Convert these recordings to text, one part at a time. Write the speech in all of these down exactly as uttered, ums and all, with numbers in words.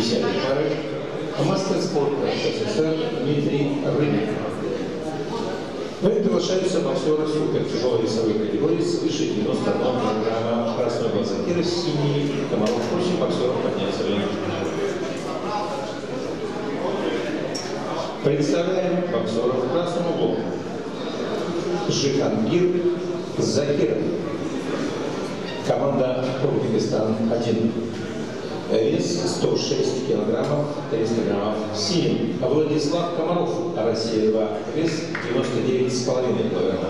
десятой пары. Мастер спорта СССР Дмитрий Рыбин. Приглашаются боксеры супертяжелой весовой категории свыше девяноста одного килограмма. Красной глаз Закира, синий Комаров. Просим боксеров подняться в ринг. Представляем боксеров в красном углу. Жихангир Закиров. Команда Туркменистан один. Вес сто шесть килограммов, триста граммов. Синим Владислав Комаров, Россия два. Вес девяносто девять с половиной килограммов.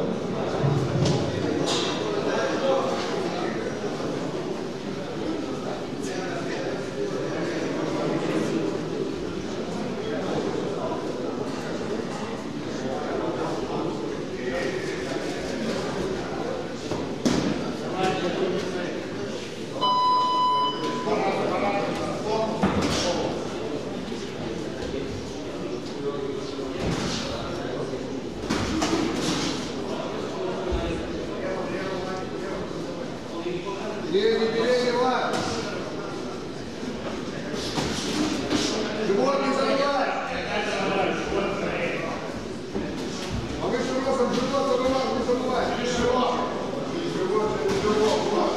Передний, передний, Влад! Живот не забывай! А вы что носом живот забывай, не забывай! Живот! Живот, живот, Влад!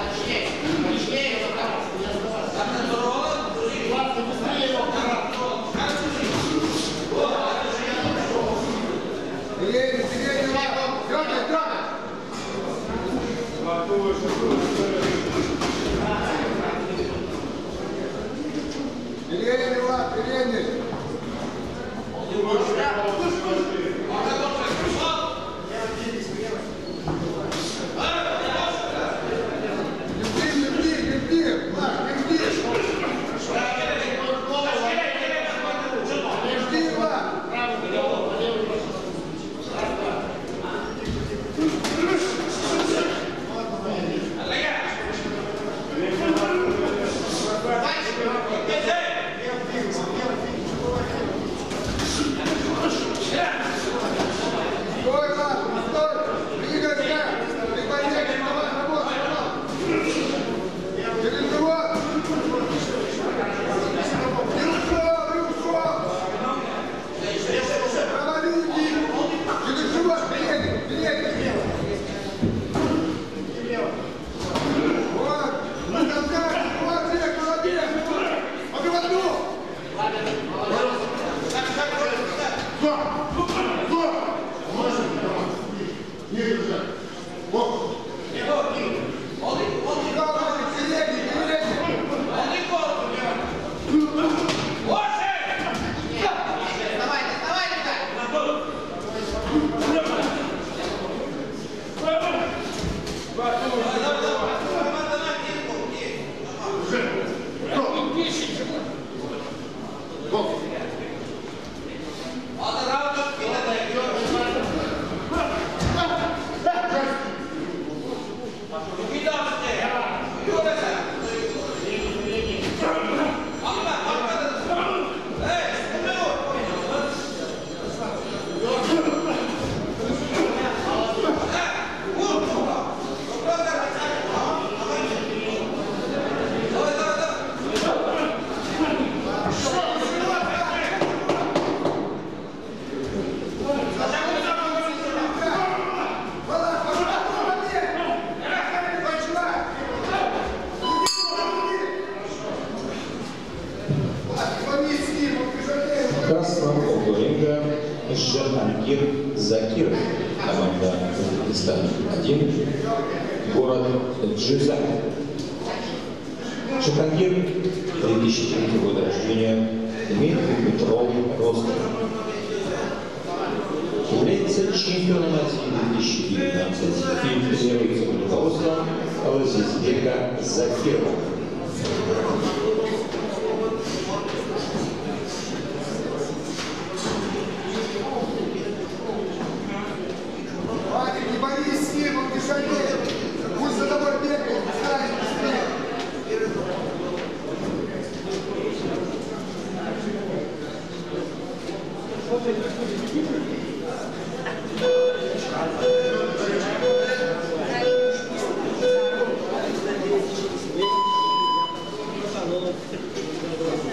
Передний, передний, Влад! Трогай, трогай! Передний, Влад, передний! Лепти, лепти, лепти! Влад, лепти! Лепти, Влад! Стой, Влад, стой! Двигайся! Ты поедешь, давай, работай, работай! Через живот! И ушел, и ушел! Провали, иди! Через живот, передний, передний! Вот! На контакт! Молодец, молодец! По животу! Стоп! Стоп! Не держать! Вот! В красном углу ринга Жихангир Закиров, команда Туркменистан один, город Джизак. Жихангир, две тысячи третьего года рождения, имеет двухметровый рост. Является чемпионом Азии две тысячи девятнадцать и тренируется под руководством Лазизбека Закирова. Вадик, не борись с ним, он тяжелее! Пусть за тобой бегает, станет быстрее! Thank you.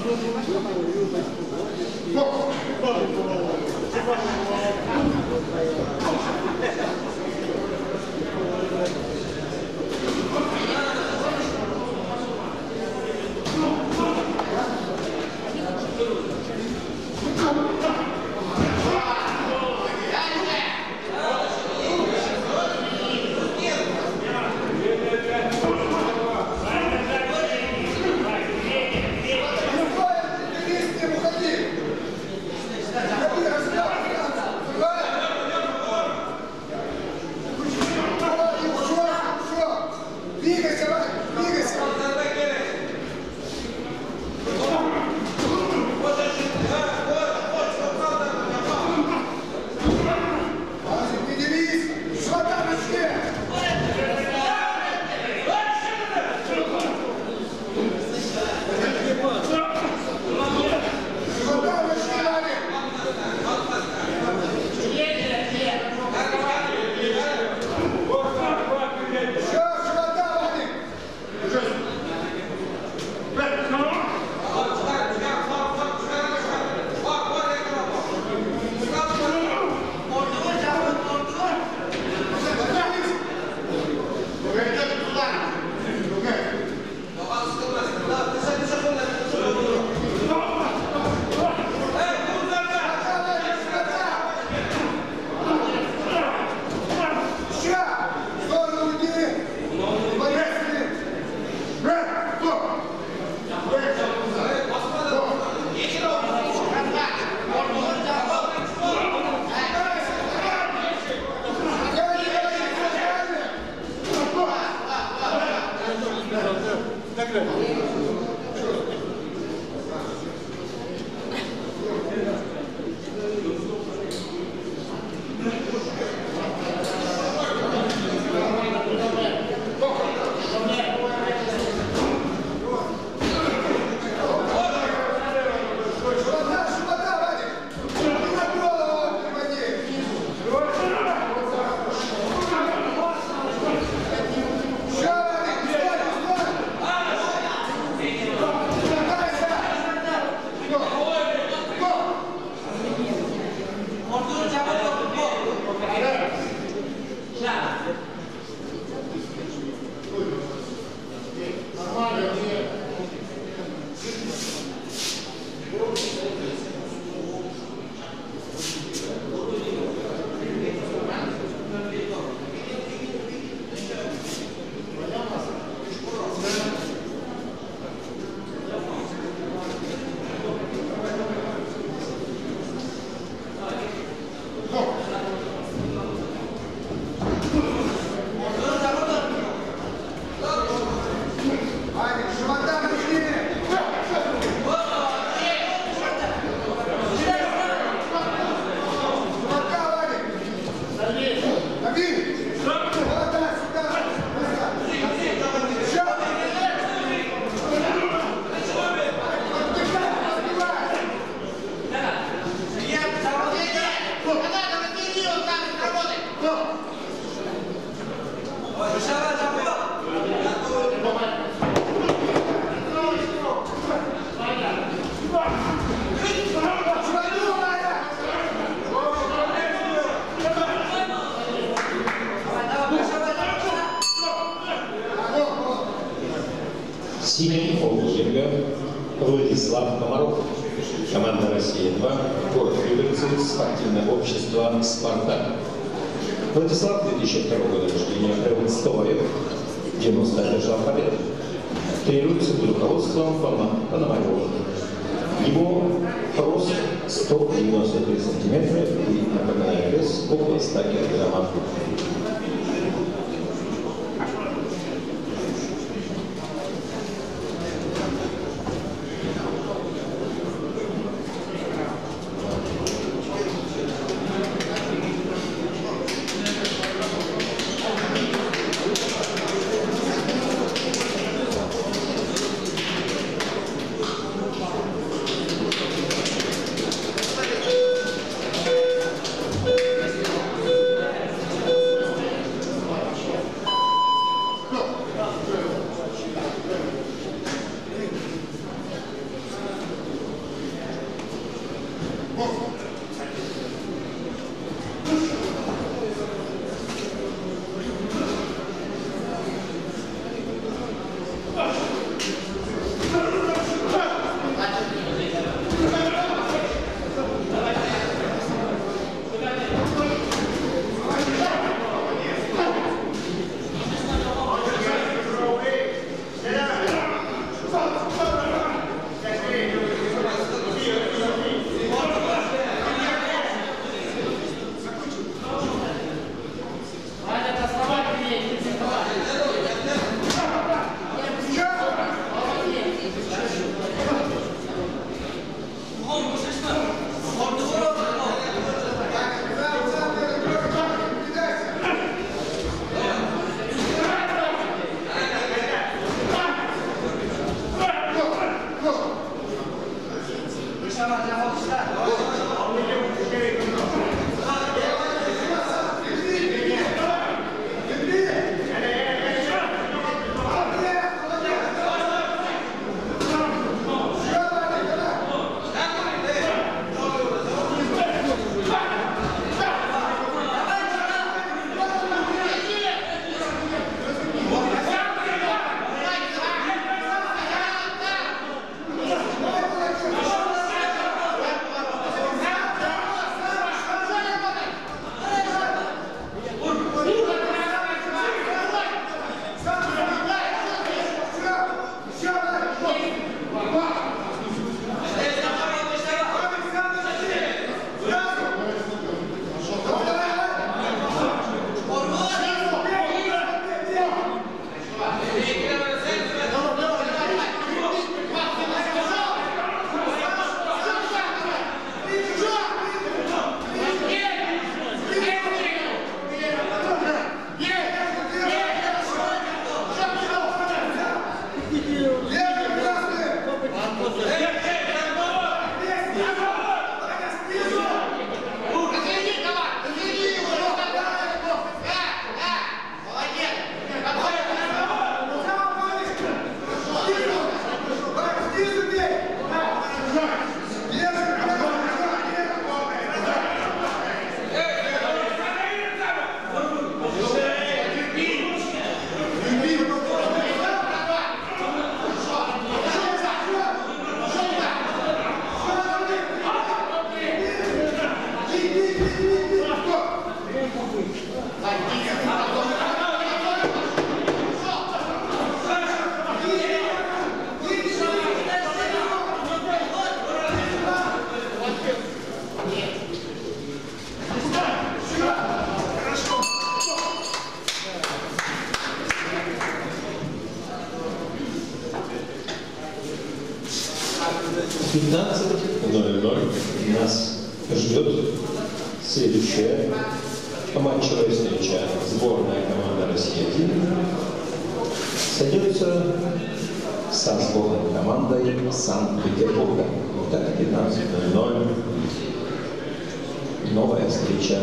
Синий холдинга Владислав Комаров. Команда «Россия-два», город Люберцы, спортивное общество «Спартак». Владислав две тысячи второго года рождения, провел сто боев, девяносто одержал победу. Тренируется под руководством Пономарева. Его рост сто девяносто три сантиметра и напоминает вес около ста килограммов. пятнадцать ноль ноль нас ждет следующая матчевая встреча. Сборная команда России один сойдется со сборной командой Санкт-Петербурга. Итак, пятнадцать ноль ноль. Новая встреча.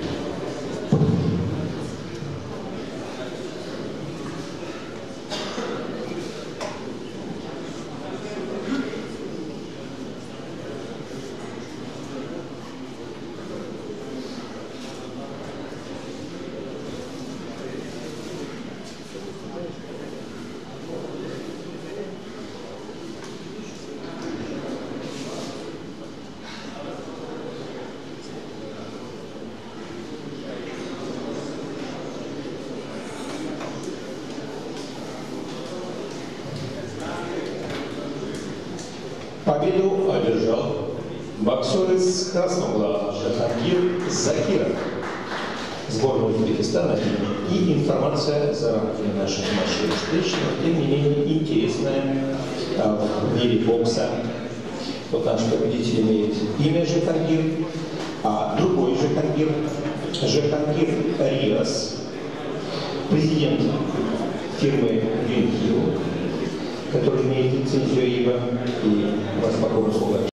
Победу одержал боксер из красного угла Жахангир Закиров, сборная Узбекистана. И информация за рамками наших матчей встреч, но тем не менее интересная в мире бокса. Вот наш победитель имеет имя Жахангир, а другой Жахангир, Жахангир Риас, президент фирмы Green Hill, который имеет лицензию ИВА и вас покорно